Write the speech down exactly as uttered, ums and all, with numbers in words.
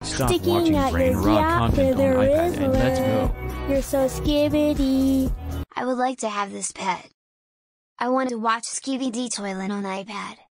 Stop Sticking watching out brain your rot gap content to on the iPad and let's Rizzler. go. You're so skibbity. I would like to have this pet. I want to watch Skibidi Toilet on iPad.